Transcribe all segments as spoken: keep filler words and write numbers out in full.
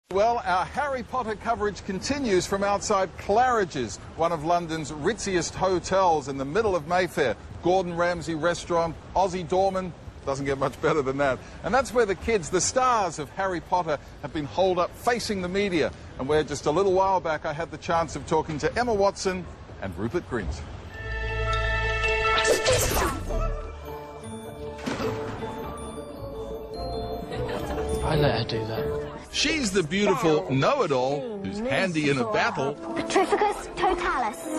Well, our Harry Potter coverage continues from outside Claridge's, one of London's ritziest hotels in the middle of Mayfair. Gordon Ramsay restaurant, Aussie doorman, doesn't get much better than that. And that's where the kids, the stars of Harry Potter, have been holed up facing the media, and where just a little while back I had the chance of talking to Emma Watson and Rupert Grint. I let her do that. She's the beautiful know-it-all who's handy in a battle. Petrificus totalis.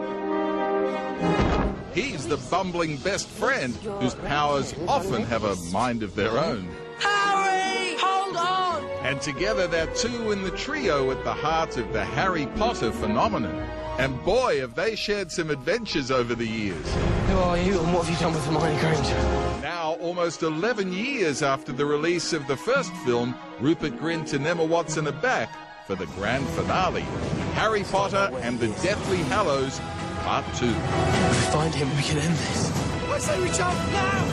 He's the bumbling best friend whose powers often have a mind of their own. Harry, hold on! And together they're two in the trio at the heart of the Harry Potter phenomenon. And boy, have they shared some adventures over the years. Who are you and what have you done with Hermione Granger? Now, almost eleven years after the release of the first film, Rupert Grint and Emma Watson are back for the grand finale, Harry Potter and the Deathly Hallows, Part two. If we find him, we can end this. I say we jump now!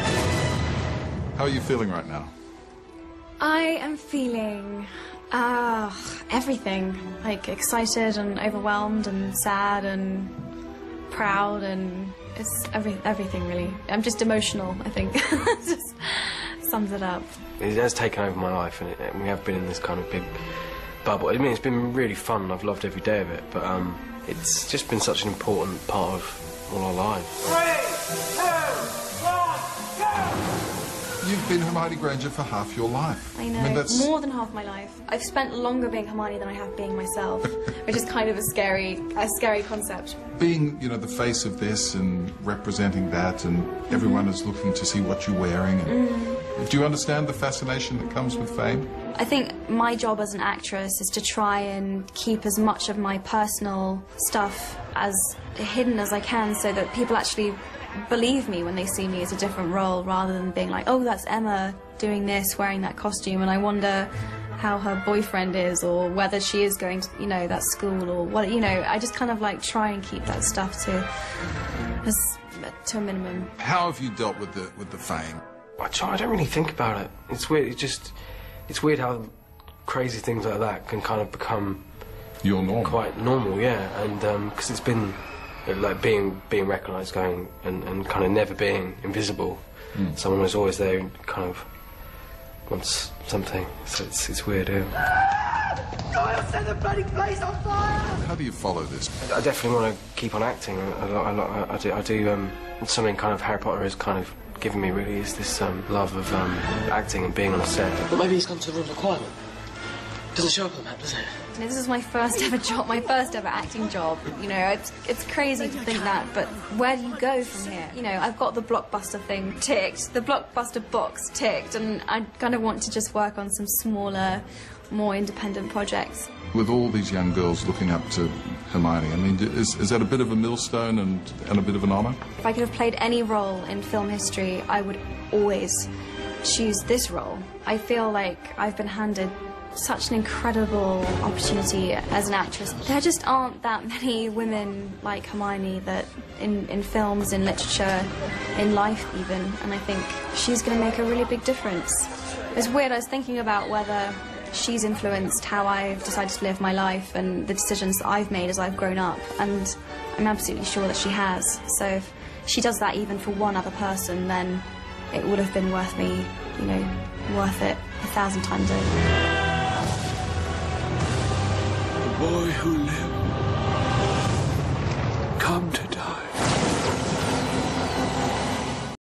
How are you feeling right now? I am feeling uh, everything, like excited and overwhelmed and sad and proud, and it's every, everything really. I'm just emotional, I think. Just sums it up. It has taken over my life, and, it, and we have been in this kind of big bubble. I mean, it's been really fun. I've loved every day of it, but um, it's just been such an important part of all our lives. Three, two, one, go! You've been Hermione Granger for half your life. I know, I mean, that's... more than half my life. I've spent longer being Hermione than I have being myself, which is kind of a scary, a scary concept. Being, you know, the face of this and representing that, and everyone is looking to see what you're wearing. And Mm. do you understand the fascination that comes with fame? I think my job as an actress is to try and keep as much of my personal stuff as hidden as I can, so that people actually believe me when they see me as a different role, rather than being like, oh, that's Emma doing this, wearing that costume, and I wonder how her boyfriend is, or whether she is going to, you know, that school, or what, you know. I just kind of like try and keep that stuff to as, to a minimum. How have you dealt with the with the fame? I try, I don't really think about it. It's weird. It just, it's weird how crazy things like that can kind of become Your norm. quite normal, yeah. And because um, it's been like being being recognised, going and, and kind of never being invisible. Mm. Someone who's always there, and kind of wants something. So it's it's weird. Yeah. I'll set the bloody place on fire! How do you follow this? I, I definitely want to keep on acting. A lot, a lot, I do. I do. Um, it's something kind of Harry Potter has kind of given me. Really, is this um, love of um, acting and being on a set. But maybe he's come to the room requirement. Doesn't show up on the map, does it? This is my first ever job, my first ever acting job. You know, it's it's crazy to think that, but where do you go from here? You know, I've got the blockbuster thing ticked, the blockbuster box ticked, and I kind of want to just work on some smaller, more independent projects. With all these young girls looking up to Hermione, I mean, is, is that a bit of a millstone and, and a bit of an honour? If I could have played any role in film history, I would always choose this role. I feel like I've been handed such an incredible opportunity as an actress. There just aren't that many women like Hermione that in, in films, in literature, in life even, and I think she's going to make a really big difference. It's weird, I was thinking about whether she's influenced how I've decided to live my life and the decisions that I've made as I've grown up, and I'm absolutely sure that she has. So if she does that even for one other person, then it would have been worth me, you know, worth it a thousand times over. The boy who lived